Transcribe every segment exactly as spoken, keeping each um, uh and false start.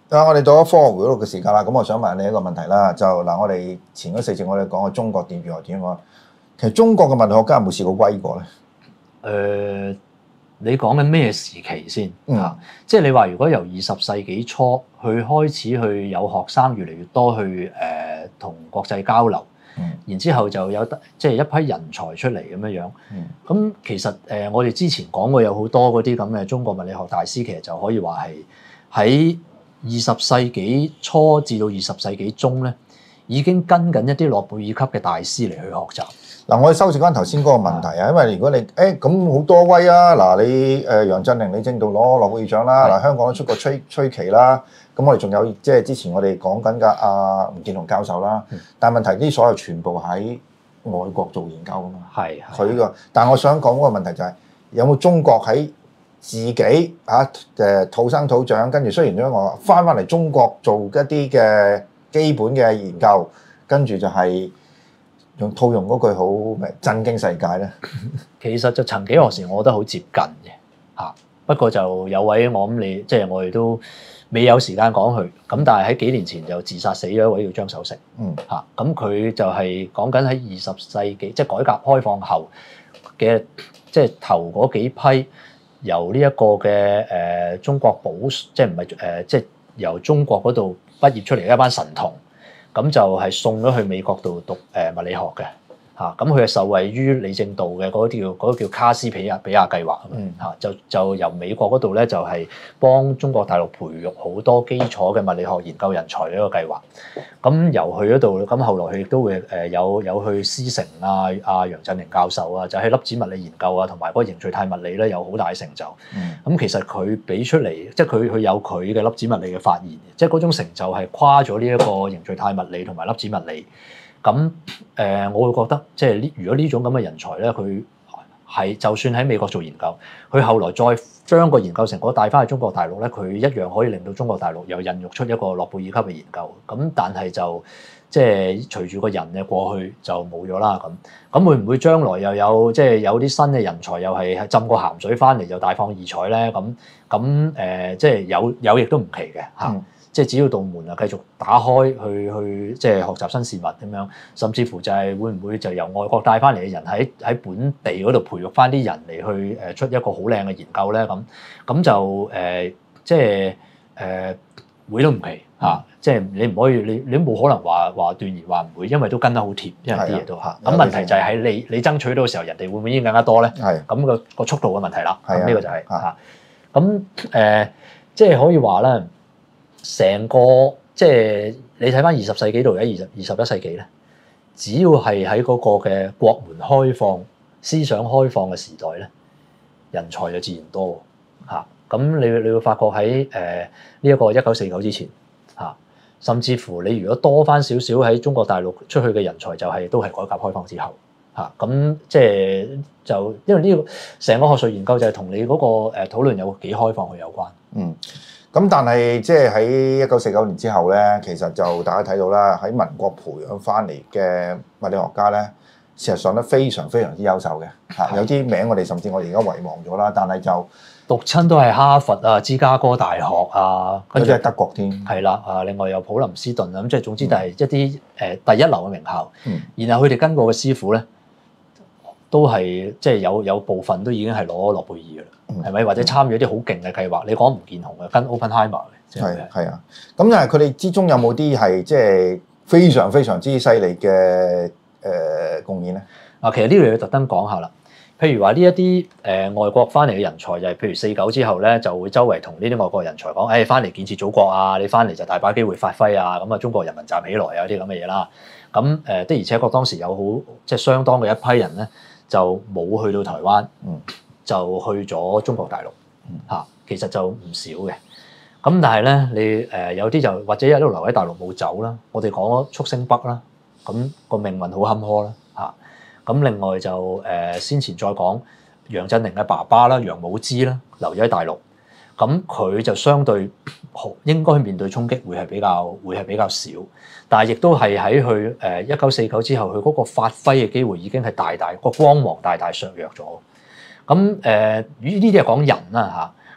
啊，我哋到咗科學回錄嘅時間啦，咁我想問你一個問題啦，就嗱，我哋前嗰四節我哋講過中國點如何點講，其實中國嘅物理學家有冇試過威過咧？ 誒、呃，你講緊咩時期先嚇？ 嗯、 即係你話如果由二十世紀初去開始去有學生越嚟越多去誒同、呃、國際交流， 嗯、 然之後就有得即係一批人才出嚟咁樣樣。咁、嗯、其實誒、呃、我哋之前講過有好多嗰啲咁嘅中國物理學大師，其實就可以話係喺二十世紀初至到二十世紀中咧，已經跟緊一啲諾貝爾級嘅大師嚟去學習。 嗱，我哋收拾翻頭先嗰個問題啊，因為如果你誒咁好多威啊，嗱你誒楊振寧、李政道攞諾貝爾獎啦，嗱香港都出過崔崔琦啦，咁我哋仲有即係之前我哋講緊嘅阿吳健雄教授啦，但係問題呢，所有全部喺外國做研究啊嘛， 係佢呢個，但係我想講嗰個問題就係有冇中國喺自己嚇誒土生土長，跟住雖然咗我翻翻嚟中國做一啲嘅基本嘅研究，跟住就係。用套用嗰句好咩震驚世界咧？ 其實就曾幾何時，我覺得好接近嘅嚇。不過就有位我諗你即係我哋都未有時間講佢。咁但係喺幾年前就自殺死咗一位叫張守成。 嗯嚇，咁佢就係講緊喺二十世紀即係改革開放後嘅即係頭嗰幾批由呢一個嘅誒、呃、中國寶即係唔係誒即係由中國嗰度畢業出嚟嘅一班神童。咁就係送咗去美國度讀誒物理學嘅嚇，咁佢係受惠於李政道嘅嗰啲叫嗰個叫卡斯皮亞比亞計劃啊嘛嚇，就就由美國嗰度咧就係幫中國大陸培育好多基礎嘅物理學研究人才嘅一個計劃。咁由佢嗰度，咁後來佢亦都會誒有有去師承啊啊楊振寧教授啊，就喺粒子物理研究啊同埋嗰個凝聚態物理咧有好大成就。咁、嗯、其實佢俾出嚟，即係佢佢有佢嘅粒子物理嘅發現，即係嗰種成就係跨咗呢一個凝聚態物理同埋粒子物理。咁誒、呃，我會覺得即係呢，如果呢種咁嘅人才咧，佢係就算喺美國做研究，佢後來再將個研究成果帶翻去中國大陸咧，佢一樣可以令到中國大陸又孕育出一個諾貝爾級嘅研究。咁但係就即係隨住個人嘅過去就冇咗啦。咁咁會唔會將來又有即係有啲新嘅人才又係浸過鹹水翻嚟就大放異彩咧？咁咁誒，即係有有亦都唔奇嘅嚇。嗯即係只要道門啊繼續打開去去即係學習新事物咁樣，甚至乎就係會唔會就由外國帶翻嚟嘅人喺喺本地嗰度培育翻啲人嚟去誒出一個好靚嘅研究咧？咁咁就誒、呃、即係誒、呃、會都唔奇嚇、啊，即係你唔可以你你都冇可能話話斷言話唔會，因為都跟得好貼，因為啲嘢都嚇。咁問題就係喺你你爭取到嘅時候，人哋會唔會已經更加多咧？係咁個個速度嘅問題啦。咁呢個就係嚇。咁誒即係可以話咧。成個即係你睇翻二十世紀到而家二十二十一世紀咧，只要係喺嗰個嘅國門開放、思想開放嘅時代咧，人才就自然多嚇。咁你你會發覺喺誒呢一個一九四九之前嚇，甚至乎你如果多翻少少喺中國大陸出去嘅人才、就係，就係都係改革開放之後嚇。咁即係就因為呢個成個學術研究就係同你嗰個誒討論有幾開放去有關。 嗯。咁但係即係喺一九四九年之後咧，其實就大家睇到啦，喺民國培養翻嚟嘅物理學家咧，事實上都非常非常之優秀嘅嚇。有啲名我哋甚至我哋而家遺忘咗啦，但係就讀親都係哈佛啊、芝加哥大學啊， 跟住係德國添。 係啦啊，另外有普林斯頓啊，咁即係總之就係一啲誒第一流嘅名校。 嗯。 然後佢哋跟過嘅師傅咧，都係即係有有部分都已經係攞諾貝爾嘅啦。係咪？或者參與一啲好勁嘅計劃？你講吳健雄嘅，跟 Oppenheimer 嘅， 係係啊。咁但係佢哋之中有冇啲係即係非常非常之犀利嘅誒貢獻咧？ 啊，其實呢度要特登講下啦。譬如話呢一啲誒外國翻嚟嘅人才，就係譬如四九之後咧，就會周圍同呢啲外國人才講：誒翻嚟建設祖國啊！你翻嚟就大把機會發揮啊！咁啊，中國人民站起來啊！啲咁嘅嘢啦。咁誒的而且確當時有好即係相當嘅一批人咧，就冇去到台灣。嗯。就去咗中國大陸嚇，其實就唔少嘅。咁但係咧，你誒有啲就或者一路留喺大陸冇走啦。我哋講咗速星北啦，咁個命運好坎坷啦嚇。咁另外就誒先前再講楊振寧嘅爸爸啦，楊武之啦，留咗喺大陸。咁佢就相對應該面對衝擊會係比較會係比較少，但係亦都係喺佢誒一九四九之後，佢嗰個發揮嘅機會已經係大大個光芒大大削弱咗。咁誒，呢啲係講人啦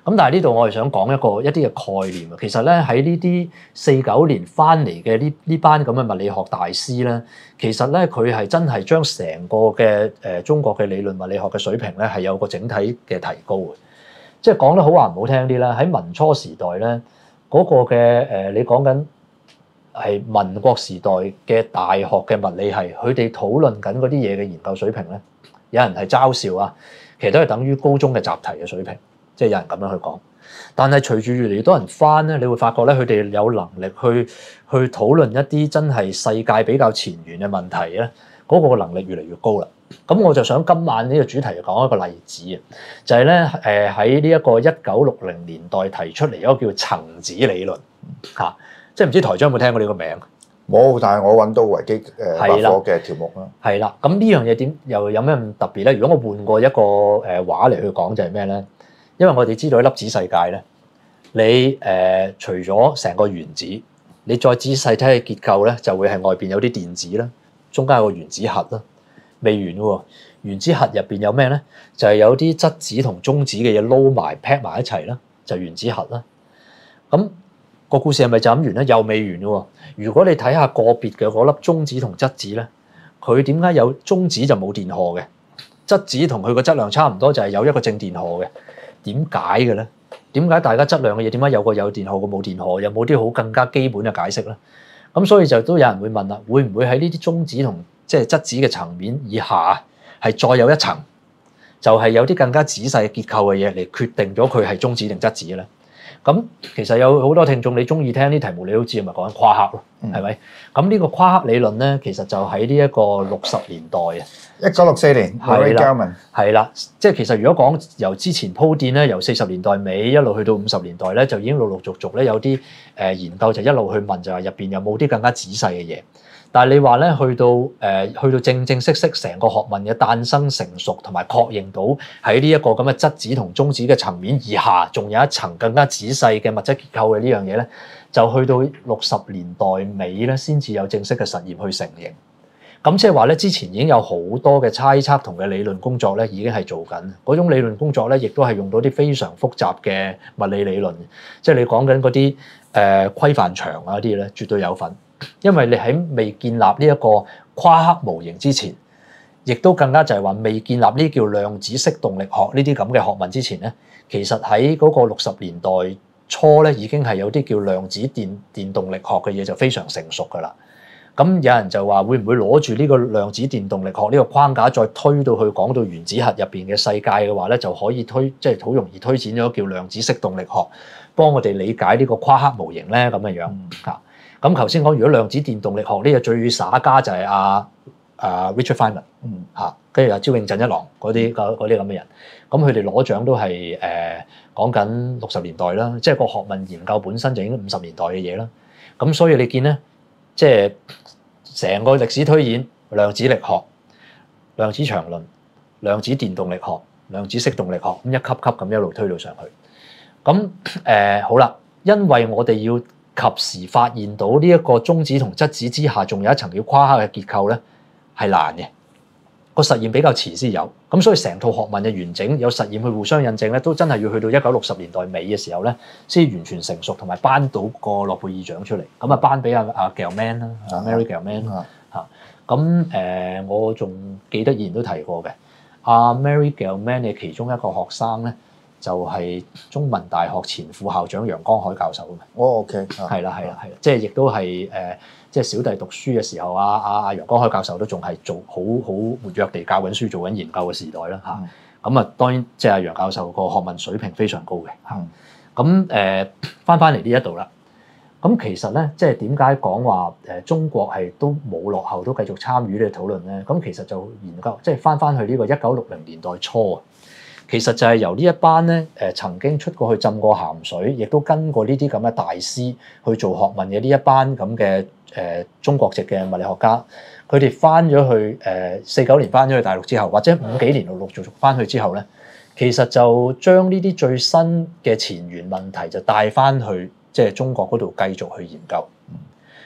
咁但係呢度我係想講一個一啲嘅概念啊。其實咧喺呢啲四九年翻嚟嘅呢呢班咁嘅物理學大師咧，其實咧佢係真係將成個嘅誒中國嘅理論物理學嘅水平咧係有個整體嘅提高嘅。即係講得好話唔好聽啲啦，喺民初時代咧嗰個嘅誒，你講緊係民國時代嘅大學嘅物理系，佢哋討論緊嗰啲嘢嘅研究水平咧，有人係嘲笑啊，其實都係等於高中嘅習題嘅水平。即係有人咁樣去講，但係隨住越嚟越多人翻咧，你會發覺咧，佢哋有能力去去討論一啲真係世界比較前沿嘅問題咧，嗰個能力越嚟越高啦。咁我就想今晚呢個主題講一個例子啊，就係咧誒喺呢一個一九六零年代提出嚟一個叫層子理論嚇，即係唔知台長有冇聽過呢個名？ 冇，但係我揾到維基誒百科嘅條目啦。 係啦，咁呢樣嘢點又有咩咁特別咧？如果我換過一個誒話嚟去講，就係咩咧？因為我哋知道粒子世界咧，你誒、呃、除咗成個原子，你再仔細睇下結構咧，就會係外邊有啲電子啦，中間有個原子核啦，未完喎。原子核入邊有咩咧？就係、是、有啲質子同中子嘅嘢撈埋 pack 埋一齊啦，就原子核啦。咁、那個故事係咪就咁完咧？又未完喎。如果你睇下個別嘅嗰粒中子同質子咧，佢點解有中子就冇電荷嘅，質子同佢個質量差唔多，就係有一個正電荷嘅。點解嘅咧？點解大家質量嘅嘢點解有個有電荷個冇電荷？有冇啲好更加基本嘅解釋咧？咁所以就都有人會問啦，會唔會喺呢啲中子同即係質子嘅層面以下係再有一層，就係有啲更加仔細嘅結構嘅嘢嚟決定咗佢係中子定質子咧？咁其實有好多聽眾你中意聽啲題目，你都知係咪講緊夸克咯？係咪？咁呢個夸克理論咧，其實就喺呢一個六十年代啊。 一九六四年， 係啦，係啦，即係其實如果講由之前鋪墊咧，由四十年代尾一路去到五十年代咧，就已經陸陸續續咧有啲誒研究就一路去問，就係入邊有冇啲更加仔細嘅嘢。但係你話咧，去到誒、呃、去到正正式式成個學問嘅誕生成熟，同埋確認到喺呢一個咁嘅質子同中子嘅層面以下，仲有一層更加仔細嘅物質結構嘅呢樣嘢咧，就去到六十年代尾咧，先至有正式嘅實驗去承認。咁即係話咧，之前已經有好多嘅猜測同嘅理論工作咧，已經係做緊。嗰種理論工作咧，亦都係用到啲非常複雜嘅物理理論，即係你講緊嗰啲誒規範場啊啲咧，絕對有份。因為你喺未建立呢一個夸克模型之前，亦都更加就係話未建立呢啲叫量子式動力學呢啲咁嘅學問之前咧，其實喺嗰個六十年代初咧，已經係有啲叫量子電電動力學嘅嘢就非常成熟㗎啦。咁有人就話會唔會攞住呢個量子電動力學呢個框架，再推到去講到原子核入邊嘅世界嘅話咧，就可以推即係好容易推展咗叫量子式動力學，幫我哋理解呢個夸克模型咧咁嘅樣嚇。咁頭先講，如果量子電動力學呢個最耍家就係阿阿 Richard Feynman 嚇，跟住阿招應震一郎嗰啲嗰啲咁嘅人，咁佢哋攞獎都係誒講緊六十年代啦，即係個學問研究本身就已經五十年代嘅嘢啦。咁所以你見咧，即係成個歷史推演，量子力學、量子場論、量子電動力學、量子式動力學，咁一級級咁一路推到上去。咁誒、呃、好啦，因為我哋要及時發現到呢一個中子同質子之下，仲有一層叫夸克嘅結構咧，係難嘅。個實驗比較遲先有，咁所以成套學問嘅完整有實驗去互相印證咧，都真係要去到一九六十年代尾嘅時候咧，先完全成熟同埋頒到個諾貝爾獎出嚟。咁啊頒俾阿阿 Gell-Mann 啦，Mary Gell-Mann 嚇。咁誒，我仲記得以前都提過嘅，阿 Mary Gell-Mann 嘅其中一個學生咧，就係中文大學前副校長楊江海教授嘅。 哦 ，OK， 係啦係啦係啦，即係亦都係誒。即係小弟讀書嘅時候，阿阿阿楊江海教授都仲係做好好活躍地教緊書、做緊研究嘅時代啦嚇。咁啊、嗯，當然即係阿楊教授個學問水平非常高嘅嚇。咁誒翻翻嚟呢一度啦。咁其實咧，即係點解講話誒中國係都冇落後，都繼續參與呢個討論咧？咁其實就研究，即係翻翻去呢個一九六零年代初啊。其實就係由呢一班咧誒曾經出過去浸過鹹水，亦都跟過呢啲咁嘅大師去做學問嘅呢一班咁嘅誒中國籍嘅物理學家，佢哋翻咗去誒四九年翻咗去大陸之後，或者五幾年陸陸續續翻去之後咧，其實就將呢啲最新嘅前沿問題就帶翻去即係中國嗰度繼續去研究。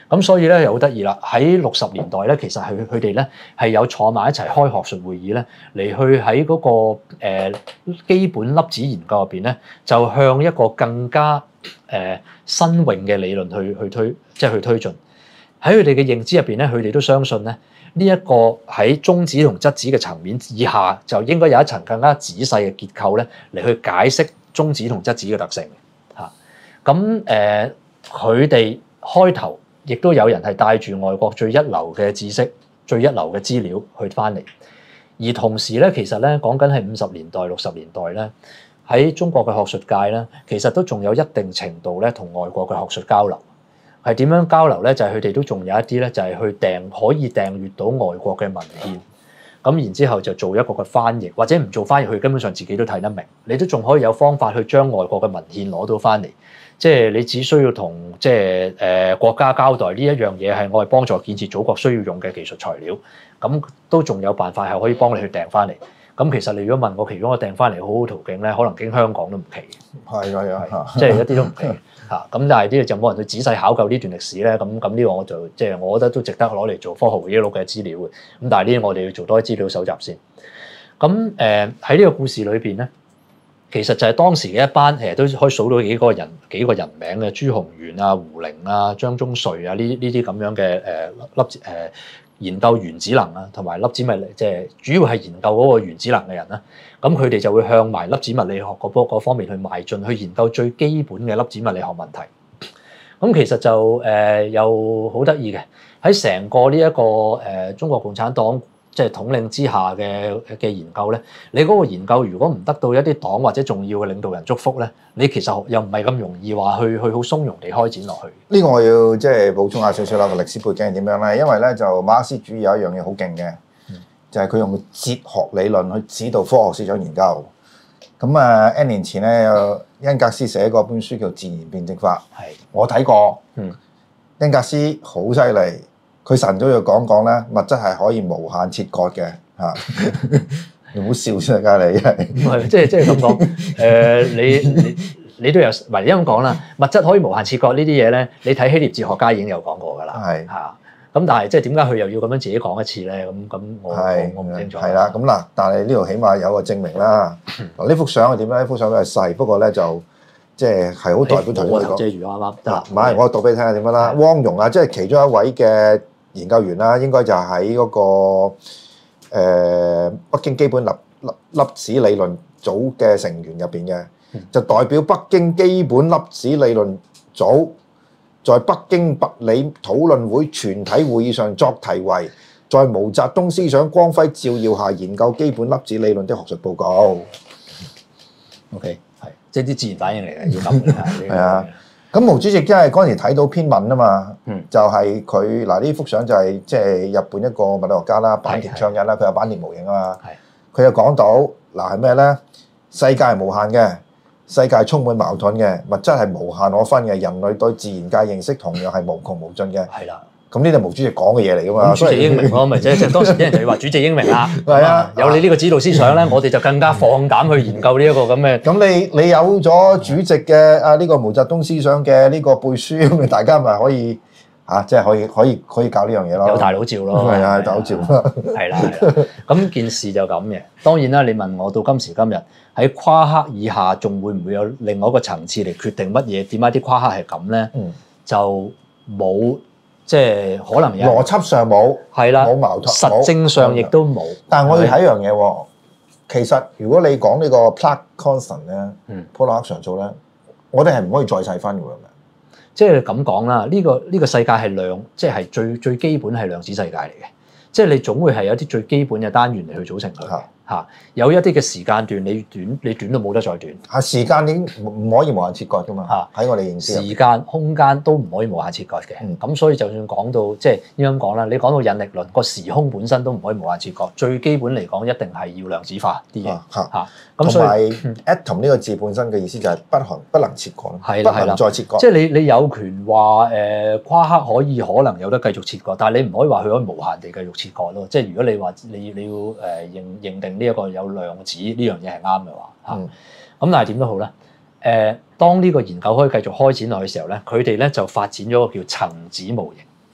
咁所以咧又好得意啦。喺六十年代咧，其實係佢哋咧係有坐埋一齊開學術會議咧，嚟去喺嗰、那個、呃、基本粒子研究入邊咧，就向一個更加誒、呃、新穎嘅理論去去推，即係去推進。喺佢哋嘅認知入邊咧，佢哋都相信咧，呢、這、一個喺中子同質子嘅層面以下，就應該有一層更加仔細嘅結構咧，嚟去解釋中子同質子嘅特性嚇。咁誒，佢哋開頭亦都有人係帶住外國最一流嘅知識、最一流嘅資料去翻嚟，而同時咧，其實咧講緊係五十年代、六十年代咧，喺中國嘅學術界咧，其實都仲有一定程度咧同外國嘅學術交流。係點樣交流咧？就係佢哋都仲有一啲咧，就係去訂可以訂閲到外國嘅文獻，咁然之後就做一個嘅翻譯，或者唔做翻譯，佢根本上自己都睇得明。你都仲可以有方法去將外國嘅文獻攞到翻嚟。即係你只需要同即係誒國家交代呢一樣嘢係我係幫助建設祖國需要用嘅技術材料，咁都仲有辦法係可以幫你去訂翻嚟。咁其實你如果問我其中一個訂翻嚟好好途徑咧，可能經香港都唔奇。 係係啊， 即係一啲都唔奇嚇。咁但係呢個就冇人去仔細考究呢段歷史咧。咁咁呢個我就即係我覺得都值得攞嚟做科學回憶錄嘅資料嘅。咁但係呢啲我哋要做多啲資料搜集先。咁誒喺呢個故事裏邊咧。其實就係當時嘅一班，其實都可以數到幾個人幾個人名嘅，朱鴻元啊、胡寧啊、張宗瑞啊，呢呢啲咁樣嘅誒粒子誒研究原子能啊，同埋粒子物理，即係主要係研究嗰個原子能嘅人啦。咁佢哋就會向埋粒子物理學嗰嗰方面去邁進，去研究最基本嘅粒子物理學問題。咁其實就誒、呃、又好得意嘅，喺成個呢、這、一個誒、呃、中國共產黨。即係統領之下嘅嘅研究咧，你嗰個研究如果唔得到一啲黨或者重要嘅領導人祝福咧，你其實又唔係咁容易話去去好鬆容地開展落去。 呢個我要即係補充下少少啦，個歷史背景係點樣咧？因為咧就馬克思主義有一樣嘢好勁嘅，就係佢用哲學理論去指導科學思想研究。咁啊，N 年前咧，有恩格斯寫過本書叫《自然辯證法》，係我睇過。嗯，恩格斯好犀利。佢晨早要講講咧，物質係可以無限切割嘅嚇，你唔好笑先啊！你係唔係即係即係咁講？誒，你你你都有，唔係因咁講啦。物質可以無限切割呢啲嘢咧，你睇希臘哲學家已經有講過㗎啦。係嚇，咁但係即係點解佢又要咁樣自己講一次咧？咁咁我我唔清楚。係啦， 咁嗱，但係呢度起碼有個證明啦。嗱，呢幅相係點咧？呢幅相都係細，不過咧就即係係好代表頭先我講。遮住啱啱得啦。唔係，我讀俾你聽下點樣啦。汪蓉啊，即係其中一位嘅研究員啦，應該就喺嗰個誒北京基本粒粒粒子理論組嘅成員入邊嘅，就代表北京基本粒子理論組在北京物理討論會全體會議上作題為在毛澤東思想光輝照耀下研究基本粒子理論的學術報告。OK， 係即係啲自然反應嚟嘅，要咁嘅。 係啊。咁毛主席真係嗰陣時睇到篇文啊嘛，嗯、就係佢嗱呢幅相就係即係日本一個物理學家啦，坂田昌一啦，佢有坂田模型啊嘛，佢又講到嗱係咩咧？世界係無限嘅，世界係充滿矛盾嘅，物質係無限可分嘅，人類對自然界認識同樣係無窮無盡嘅。係啦。咁呢啲係毛主席講嘅嘢嚟噶嘛？ 主席英明咯，咪即係即係當時啲人就要話主席英明啦。係啊，有你呢個指導思想咧，我哋就更加放膽去研究呢一個咁嘅。 咁你你有咗主席嘅啊呢個毛澤東思想嘅呢個背書，咁大家咪可以啊，即係可以可以可以搞呢樣嘢咯。 有大佬照咯， 係啊，大佬照。 係啦係啦，咁件事就咁嘅。當然啦，你問我到今時今日喺夸克以下，仲會唔會有另外一個層次嚟決定乜嘢？點解啲夸克係咁咧？嗯，就冇。即係可能有邏輯上冇， 係啦， 冇矛盾， 實證上亦都冇。 但係我要睇一樣嘢喎，其實如果你講呢個 Planck constant 咧，嗯，普朗克常數咧，我哋係唔可以再細分㗎喎。 即係咁講啦，呢個呢個世界係量，即係最最基本係量子世界嚟嘅。即係你總會係有啲最基本嘅單元嚟去組成佢嘅。嚇，有一啲嘅時間段，你短你短到冇得再短。 嚇，時間已經唔可以無限切割噶嘛。嚇，喺我哋認知。 時間、空間都唔可以無限切割嘅。咁、嗯、所以就算講到即係應該咁講啦，你講到引力論個時空本身都唔可以無限切割。最基本嚟講，一定係要量子化啲嘢。嚇嚇。咁所以 atom 呢個字本身嘅意思就係不能不能切割， 係啦係啦， 不能再切割。 即係你你有權話誒夸克可以可能有得繼續切割，但係你唔可以話佢可以無限地繼續切割咯。即係如果你話你你要誒認認定呢一個有量子呢樣嘢係啱嘅話嚇，咁、嗯、但係點都好咧。誒，當呢個研究可以繼續開展落去嘅時候咧，佢哋咧就發展咗個叫層子模型。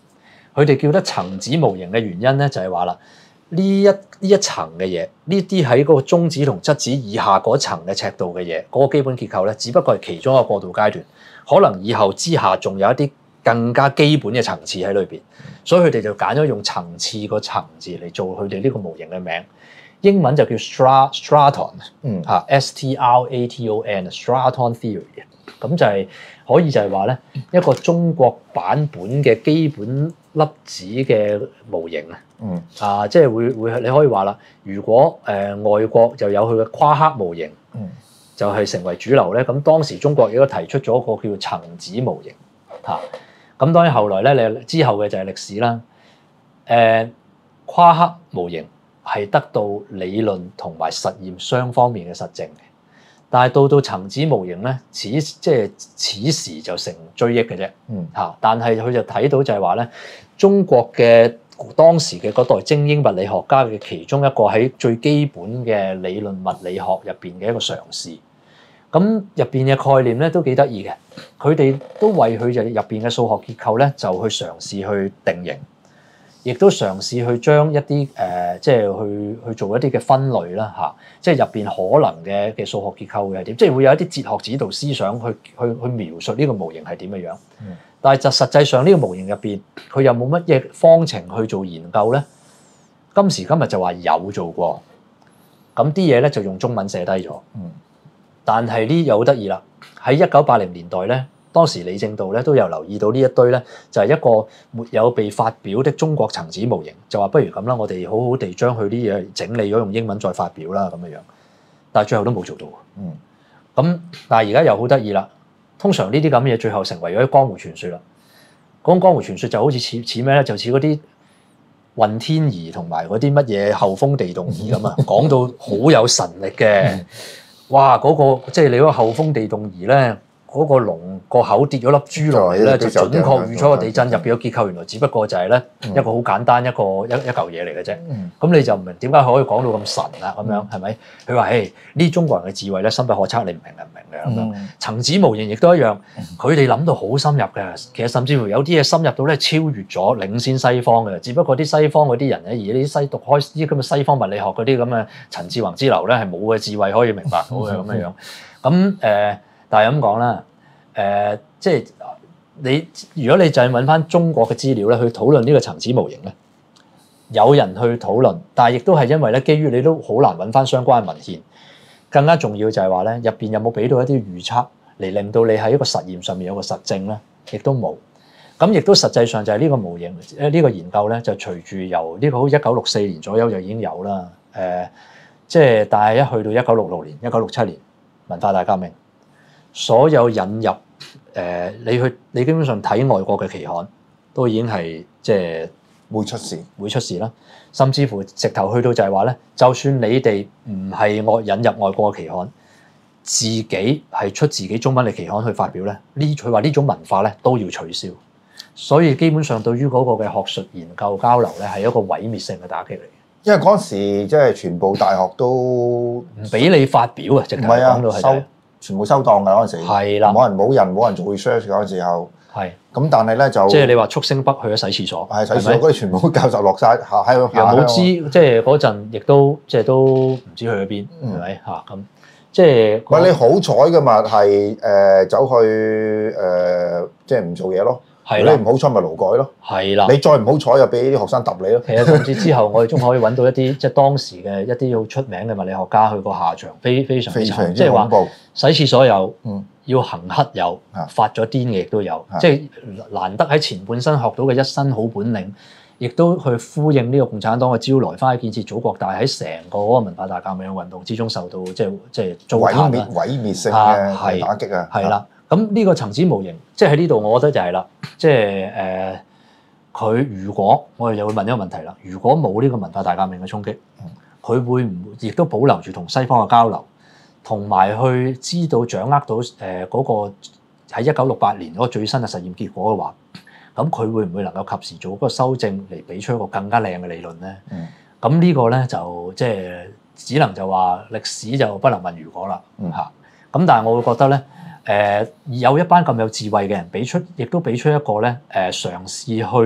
佢哋叫得層子模型嘅原因咧，就係話啦，呢一呢一層嘅嘢，呢啲喺嗰個中子同質子以下嗰層嘅尺度嘅嘢，嗰、那個基本結構咧，只不過係其中一個過渡階段，可能以後之下仲有一啲更加基本嘅層次喺裏邊，所以佢哋就揀咗用層次個層字嚟做佢哋呢個模型嘅名。英文就叫 Stra Straton， 嗯嚇 S T R A T O N Straton Theory， 咁就係可以就係話咧一個中國版本嘅基本粒子嘅模型啊，嗯啊即係會會你可以話啦，如果誒、呃、外國就有佢嘅夸克模型，嗯就係成為主流咧，咁當時中國亦都提出咗一個叫做層子模型嚇，咁當然後來咧你之後嘅就係歷史啦，誒夸克模型。係得到理論同埋實驗雙方面嘅實證嘅，但係到到層子模型咧，此即係此時就成追憶嘅啫。嗯嚇，但係佢就睇到就係話咧，中國嘅當時嘅嗰代精英物理學家嘅其中一個喺最基本嘅理論物理學入邊嘅一個嘗試。咁入邊嘅概念咧都幾得意嘅，佢哋都為佢就入邊嘅數學結構咧就去嘗試去定型。亦都嘗試去將一啲誒、呃，即係去去做一啲嘅分類啦嚇、啊，即係入邊可能嘅嘅數學結構會係點，即係會有一啲哲學指導思想去去去描述呢個模型係點嘅樣。嗯、但係就實際上呢個模型入邊，佢又冇乜嘢方程去做研究咧。今時今日就話有做過，咁啲嘢咧就用中文寫低咗。嗯、但係呢又好得意啦，喺一九八零年代咧。當時李政道咧都有留意到呢一堆咧，就係一個沒有被發表的中國層子模型，就話不如咁啦，我哋好好地將佢啲嘢整理咗，用英文再發表啦咁樣樣。但係最後都冇做到。嗯。咁但係而家又好得意啦，通常呢啲咁嘅嘢最後成為咗江湖傳說啦。講江湖傳說就好似似似咩咧？就似嗰啲混天兒同埋嗰啲乜嘢後風地動兒咁啊，講到好有神力嘅。哇！嗰、嗰個即係你嗰個後風地動兒咧。嗰個龍個口跌咗粒珠落嚟咧，就準確預測個地震入邊嘅結構，原來只不過就係咧一個好簡單一個一一嚿嘢嚟嘅啫。咁、嗯、你就唔明點解可以講到咁神啊？咁樣係咪？佢話：誒呢中國人嘅智慧咧深不可測，你唔明就唔明嘅咁樣。層子模型亦都一樣，佢哋諗到好深入嘅。其實甚至乎有啲嘢深入到咧超越咗，領先西方嘅。只不過啲西方嗰啲人咧，而啲西讀開啲咁嘅西方物理學嗰啲咁嘅陳志宏之流咧，係冇嘅智慧可以明白到嘅咁樣樣。咁誒。但係咁講啦，誒、呃，即係你如果你就係揾翻中國嘅資料咧，去討論呢個層子模型咧，有人去討論，但係亦都係因為咧，基於你都好難揾翻相關文獻，更加重要就係話咧，入邊有冇俾到一啲預測嚟令到你喺一個實驗上面有個實證咧，亦都冇。咁亦都實際上就係呢個模型，誒、這、呢個研究咧，就隨住由呢個好一九六四年左右就已經有啦，誒、呃，即係但係一去到一九六六年、一九六七年文化大革命。所有引入誒、呃，你去你基本上睇外國嘅期刊，都已經係即係會出事，會出事啦。甚至乎直頭去到就係話咧，就算你哋唔係外引入外國嘅期刊，自己係出自己中文嘅期刊去發表咧，呢佢話呢種文化咧都要取消。所以基本上對於嗰個嘅學術研究交流咧，係一個毀滅性嘅打擊嚟嘅。因為嗰陣時即係全部大學都唔俾你發表啊，直頭講到係。全部收檔㗎嗰陣時，係啦，冇人冇人冇人做 research 嗰陣時候，係咁，但係咧就即係你話速星北去咗洗廁所，係洗廁所嗰啲全部教授落晒，下喺又冇知，即係嗰陣亦都即係都唔知去咗邊，係咪嚇咁？即係唔係你好彩嘅嘛？係誒走去誒即係唔做嘢咯。係你唔好彩咪勞改咯，係啦。你再唔好彩又俾啲學生揼你咯。其實甚至之後，我哋仲可以揾到一啲即係當時嘅一啲好出名嘅物理學家，佢個下場非非常之慘，即係話洗廁所有，嗯，要行乞有，發咗癲嘅亦都有，即係難得喺前半生學到嘅一身好本領，亦都去呼應呢個共產黨嘅招來，翻去建設祖國。但係喺成個嗰個文化大革命嘅運動之中，受到即係即係糟蹋啦，毀滅性嘅打擊啊，係啦。咁呢個層子模型，即係喺呢度，我覺得就係啦，即係誒，佢、呃、如果我哋又會問一個問題啦，如果冇呢個文化大革命嘅衝擊，佢會唔會亦都保留住同西方嘅交流，同埋去知道掌握到誒嗰、呃那個喺一九六八年嗰個最新嘅實驗結果嘅話，咁佢會唔會能夠及時做嗰個修正嚟俾出一個更加靚嘅理論咧？咁、嗯、呢個咧就即係只能就話歷史就不能問如果啦嚇。咁、嗯、但係我會覺得咧。誒、呃、有一班咁有智慧嘅人，俾出亦都俾出一個咧誒、呃、嘗試去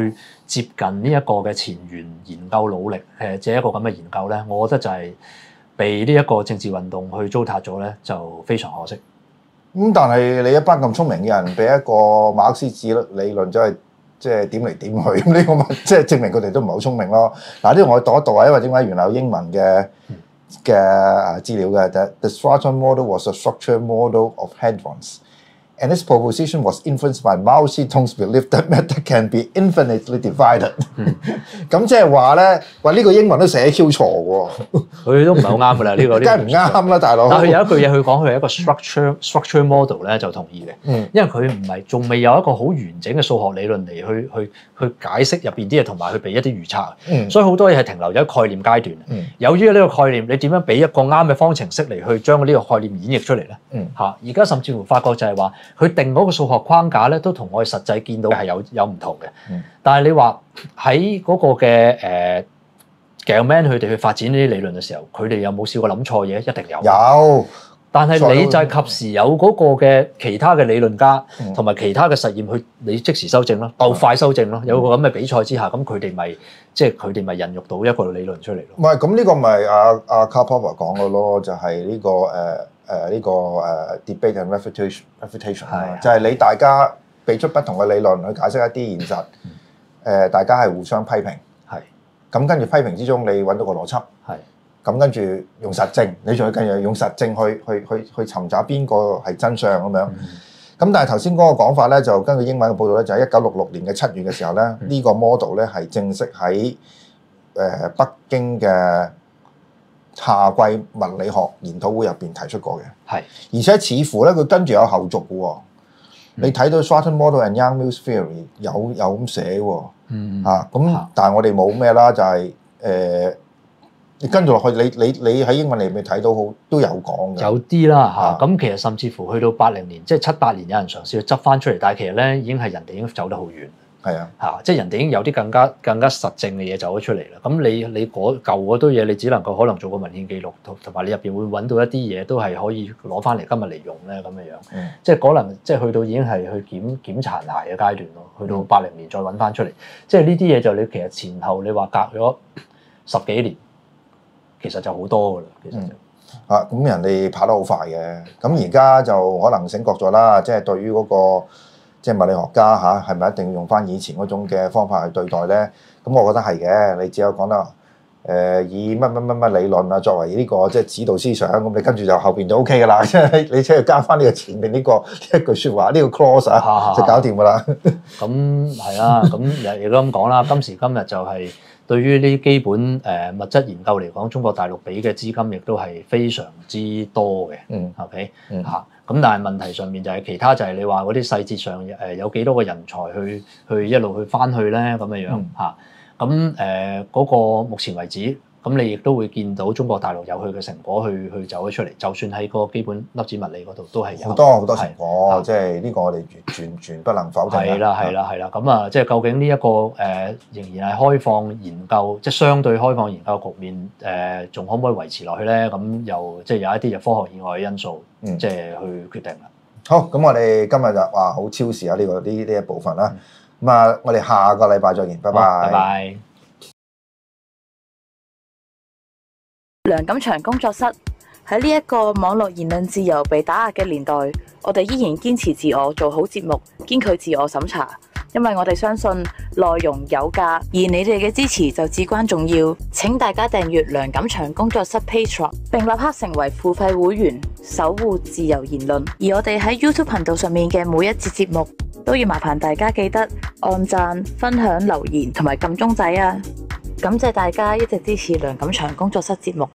接近呢一個嘅前沿研究努力誒，這一個咁嘅研究咧，我覺得就係被呢一個政治運動去糟蹋咗咧，就非常可惜。 咁但係你一班咁聰明嘅人，俾一個馬克思主義理論就係即係點嚟點去，咁呢個咪即係證明佢哋都唔係好聰明咯。嗱，呢個我讀一讀啊，因為點解原來有英文嘅嘅誒資料嘅。The the Stratton model was a structure model of hadrons, and this proposition was influenced by Mao Zedong's belief that matter can be infinitely divided。咁即係話咧，話呢個英文都寫 Q 錯喎， 佢都唔係好啱㗎啦，呢個梗係唔啱啦，大佬。 但係佢有一句嘢，佢講佢係一個 structure structure model 咧，就同意嘅。 嗯， 因為佢唔係仲未有一個好完整嘅數學理論嚟去去去解釋入邊啲嘢，同埋去俾一啲預測。 嗯， 所以好多嘢係停留喺概念階段。 嗯， 有於呢個概念，你點樣俾一個啱嘅方程式嚟去將呢個概念演繹出嚟咧？ 嗯， 嚇，而家甚至乎發覺就係話，佢定嗰個數學框架咧，都同我哋實際見到係有有唔同嘅。 嗯， 但係你話喺嗰個嘅誒 Gell-Mann 佢哋去發展呢啲理論嘅時候，佢哋有冇試過諗錯嘢？一定有。 有。 但係你就係及時有嗰個嘅其他嘅理論家同埋其他嘅實驗去你即時修正咯，鬥快修正咯。有個咁嘅比賽之下，咁佢哋咪即係佢哋咪孕育到一個理論出嚟咯。 唔係咁呢個咪阿阿 Karl Popper 講嘅咯，就係呢個誒誒呢個誒 debate and refutation refutation 啊，就係你大家俾出不同嘅理論去解釋一啲現實，誒大家係互相批評， 係咁跟住批評之中你揾到個邏輯， 係。 咁跟住用實證，你仲要跟住用實證去去去去尋找邊個係真相咁樣。咁、嗯、但係頭先嗰個講法咧，就根據英文嘅報道咧，就喺一九六六年嘅七月嘅時候咧，呢、嗯、個 model 咧係正式喺誒北京嘅夏季物理學研討會入邊提出過嘅。係，而且似乎咧佢跟住有後續嘅喎。嗯、你睇到 Stratton model and Yang-Mills theory 有有咁寫喎。嗯啊，咁但係我哋冇咩啦，就係、是、誒。呃你跟住落去，你你你喺英文裏面睇到好都有講嘅， 有啲啦嚇。咁、啊、其實甚至乎去到八零年，即係七八年，有人嘗試去執翻出嚟，但係其實咧已經係人哋已經走得好遠。係啊，嚇，即係人哋已經有啲更加更加實證嘅嘢走咗出嚟啦。咁你你嗰舊嗰堆嘢，你只能夠可能做個文獻記錄，同同埋你入邊會揾到一啲嘢都係可以攞翻嚟今日嚟用咧咁嘅樣。嗯、即係可能即係去到已經係去檢檢殘骸嘅階段咯。去到八零年再揾翻出嚟，即係呢啲嘢就你其實前後你話隔咗十幾年。其實就好多噶啦，其實就、嗯、啊咁人哋跑得好快嘅，咁而家就可能醒覺咗啦，即係對於嗰、那個即係物理學家嚇，係咪一定要用翻以前嗰種嘅方法去對待咧？咁我覺得係嘅，你只有講得誒、呃、以乜乜乜乜理論啊作為呢、這個即係指導思想，咁你跟住就後邊就 O K 噶啦，即係你只要加翻呢個前面呢、這個呢一句説話，呢、這個 clause 啊就搞掂噶啦。 咁係啊，咁亦亦都咁講啦，今時今日就係、是。對於呢啲基本誒物質研究嚟講，中國大陸俾嘅資金亦都係非常之多嘅。嗯，OK，嗯嚇。咁但係問題上面就係其他就係你話嗰啲細節上誒有幾多個人才去去一路去翻去咧咁嘅樣嚇。咁誒嗰個目前為止，咁你亦都會見到中國大陸有佢嘅成果去去走咗出嚟。就算喺個基本粒子物理嗰度都係有好多好多成果，即係呢個我哋全全不能否定。 係啦係啦係啦，咁啊即係究竟呢一個誒仍然係開放研究，即係相對開放研究局面誒，仲可唔可以維持落去咧？咁又即係有一啲就科學以外嘅因素，即係去決定啦。 好，咁我哋今日就話好超時啊！呢個呢呢一部分啦，咁啊，我哋下個禮拜再見，拜拜。 拜拜。 梁錦祥工作室喺呢一個網絡言論自由被打壓嘅年代，我哋依然堅持自我，做好節目，堅拒自我審查，因為我哋相信內容有價，而你哋嘅支持就至關重要。請大家訂閱梁錦祥工作室 Patreon， 並立刻成為付費會員，守護自由言論。而我哋喺 YouTube 頻道上面嘅每一節節目，都要麻煩大家記得按讚、分享、留言同埋撳鐘仔啊！感謝大家一直支持梁錦祥工作室節目。